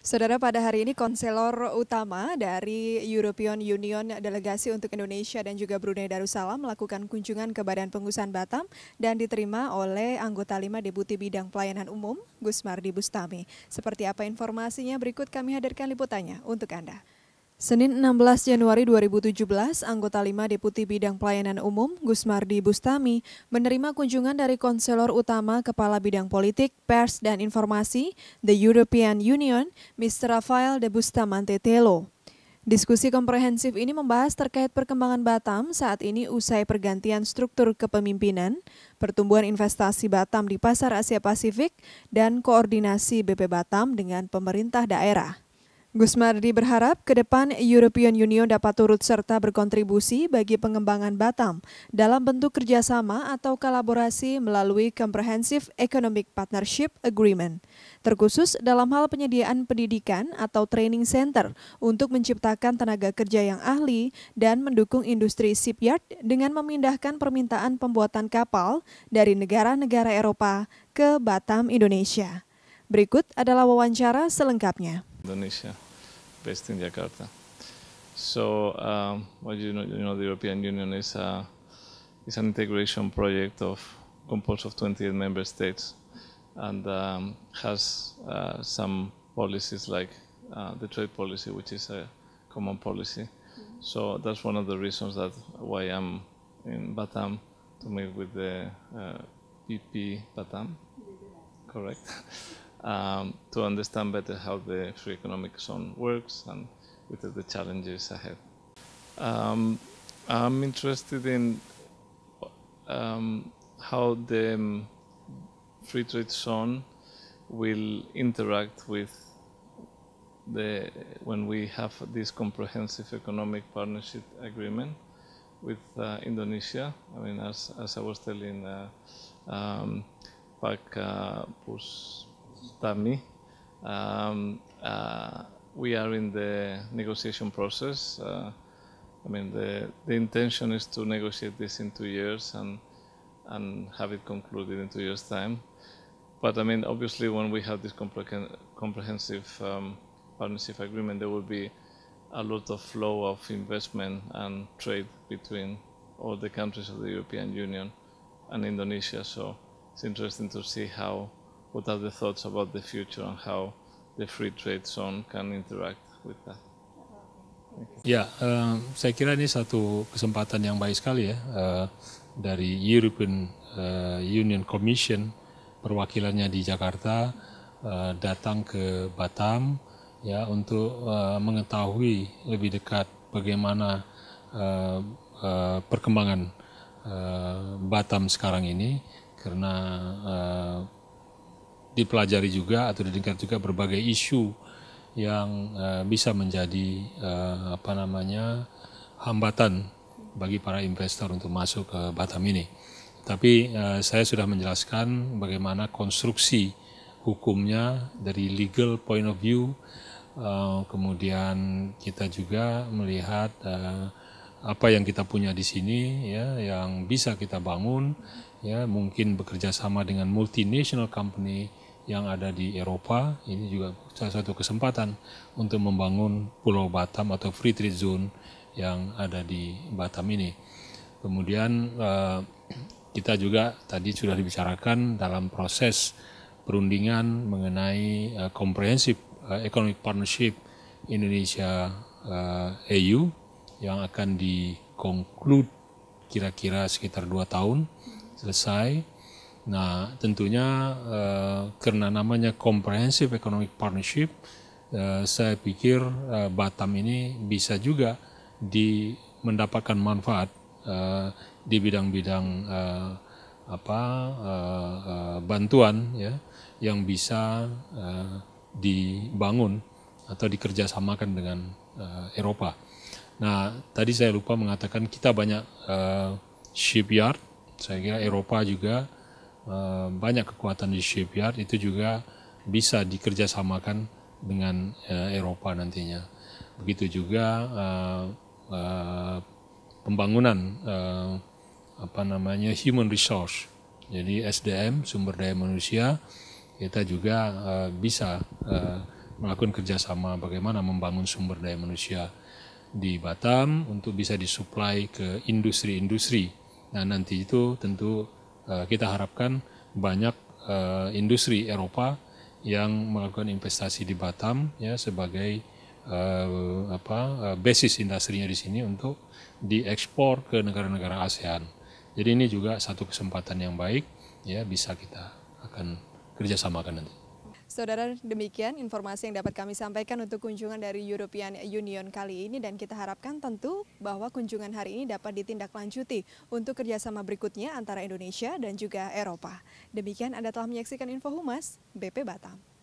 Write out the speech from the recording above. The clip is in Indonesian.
Saudara, pada hari ini konselor utama dari European Union Delegasi untuk Indonesia dan juga Brunei Darussalam melakukan kunjungan ke Badan Pengusahaan Batam dan diterima oleh anggota 5 Deputi Bidang Pelayanan Umum, Gusmardi Bustami. Seperti apa informasinya, berikut kami hadirkan liputannya untuk Anda. Senin 16 Januari 2017, anggota 5 Deputi Bidang Pelayanan Umum, Gusmardi Bustami, menerima kunjungan dari konselor utama Kepala Bidang Politik, Pers, dan Informasi, The European Union, Mr. Rafael de Bustamante Telo. Diskusi komprehensif ini membahas terkait perkembangan Batam saat ini usai pergantian struktur kepemimpinan, pertumbuhan investasi Batam di pasar Asia Pasifik, dan koordinasi BP Batam dengan pemerintah daerah. Gusmardi berharap ke depan European Union dapat turut serta berkontribusi bagi pengembangan Batam dalam bentuk kerjasama atau kolaborasi melalui Comprehensive Economic Partnership Agreement, terkhusus dalam hal penyediaan pendidikan atau training center untuk menciptakan tenaga kerja yang ahli dan mendukung industri shipyard dengan memindahkan permintaan pembuatan kapal dari negara-negara Eropa ke Batam, Indonesia. Berikut adalah wawancara selengkapnya. Indonesia, based in Jakarta. So, the European Union is an integration project composed of 28 member states, and has some policies like the trade policy, which is a common policy. So that's one of the reasons why I'm in Batam to meet with the BP Batam, correct? To understand better how the free economic zone works and what are the challenges ahead. I'm interested in how the free trade zone will interact with when we have this comprehensive economic partnership agreement with Indonesia. I mean, as I was telling Pak Bustami, we are in the negotiation process. I mean, the intention is to negotiate this in 2 years and have it concluded in 2 years' time. But I mean, obviously, when we have this comprehensive partnership agreement, there will be a lot of flow of investment and trade between all the countries of the European Union and Indonesia. So it's interesting to see what are the thoughts about the future and how the free trade zone can interact with that. Ya, saya kira ini satu kesempatan yang baik sekali ya dari European Union Commission, perwakilannya di Jakarta datang ke Batam ya untuk mengetahui lebih dekat bagaimana perkembangan Batam sekarang ini, karena dipelajari juga atau didengar juga berbagai isu yang bisa menjadi hambatan bagi para investor untuk masuk ke Batam ini. Tapi saya sudah menjelaskan bagaimana konstruksi hukumnya dari legal point of view. Kemudian kita juga melihat apa yang kita punya di sini ya, yang bisa kita bangun ya, mungkin bekerja sama dengan multinational company yang ada di Eropa. Ini juga salah satu kesempatan untuk membangun Pulau Batam atau Free Trade Zone yang ada di Batam ini. Kemudian kita juga tadi sudah dibicarakan dalam proses perundingan mengenai Comprehensive Economic Partnership Indonesia EU yang akan di-conclude kira-kira sekitar 2 tahun selesai. Nah, tentunya karena namanya Comprehensive Economic Partnership, saya pikir Batam ini bisa juga mendapatkan manfaat di bidang-bidang bantuan ya, yang bisa dibangun atau dikerjasamakan dengan Eropa. Nah, tadi saya lupa mengatakan kita banyak shipyard. Saya kira Eropa juga banyak kekuatan di shipyard, itu juga bisa dikerjasamakan dengan Eropa nantinya. Begitu juga pembangunan human resource, jadi SDM, sumber daya manusia, kita juga bisa melakukan kerjasama bagaimana membangun sumber daya manusia di Batam untuk bisa disuplai ke industri-industri. Nah nanti itu tentu kita harapkan banyak industri Eropa yang melakukan investasi di Batam ya sebagai basis industrinya di sini untuk diekspor ke negara-negara ASEAN. Jadi ini juga satu kesempatan yang baik ya bisa kita akan kerjasamakan nanti. Saudara, demikian informasi yang dapat kami sampaikan untuk kunjungan dari European Union kali ini dan kita harapkan tentu bahwa kunjungan hari ini dapat ditindaklanjuti untuk kerjasama berikutnya antara Indonesia dan juga Eropa. Demikian Anda telah menyaksikan Info Humas BP Batam.